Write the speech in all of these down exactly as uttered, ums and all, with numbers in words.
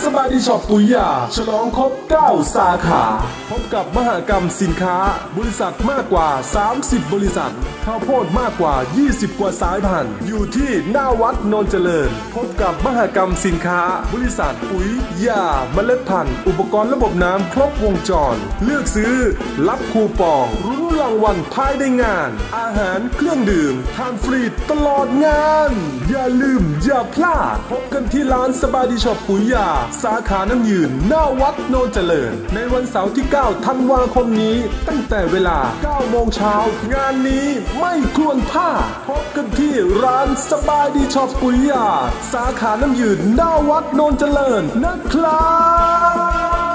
สบายดีช็อปปุยยาฉลองครบเก้าสาขาพบกับมหกรรมสินค้าบริษัทมากกว่าสามสิบบริษัทข้าวโพดมากกว่ายี่สิบกว่าสายพันธุ์อยู่ที่หน้าวัดโนนเจริญพบกับมหกรรมสินค้าบริษัทปุ๋ยยาเมล็ดพันธุ์อุปกรณ์ระบบน้ำครบวงจรเลือกซื้อรับคูปองรุ้นรางวัลภายในงานอาหารเครื่องดื่มทานฟรีตลอดงานอย่าลืมอย่าพลาดพบกันที่ร้านสบายดีช็อปปุ๋ยยาสาขาน้ำยืนหน้าวัดโนนเจริญในวันเสาร์ที่เก้าธันวาคมนี้ตั้งแต่เวลาเก้าโมงเช้างานนี้ไม่ควรพลาดพบกันที่ร้านสบายดีช็อปปุ๋ยยาสาขาน้ำยืนหน้าวัดโนนเจริญนะครับ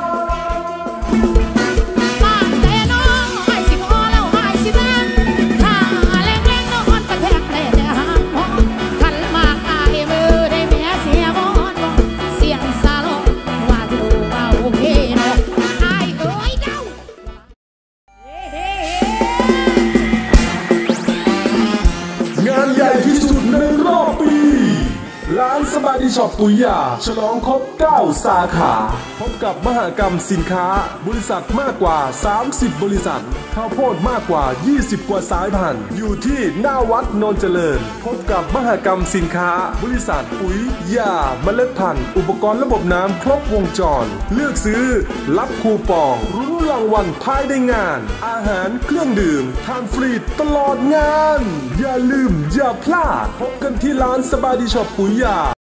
งานใหญ่ที่สุดในรอบปีร้านสบายดีช็อปปุยยาฉลองครบเก้าสาขาพบกับมหกรรมสินค้าบริษัทมากกว่าสามสิบบริษัทข้าวโพดมากกว่ายี่สิบกว่าสายพันธุ์อยู่ที่หน้าวัดโนนเจริญพบกับมหกรรมสินค้าบริษัทปุ๋ยยาเมล็ดพันธุ์อุปกรณ์ระบบน้ำครบวงจรเลือกซื้อรับคูปองรุ้นรางวัลภายในงานอาหารเครื่องดื่มทานฟรีตลอดงานอย่าลืมอย่าพลาดพบกันที่ร้านสบายดีช็อปปุ๋ยยา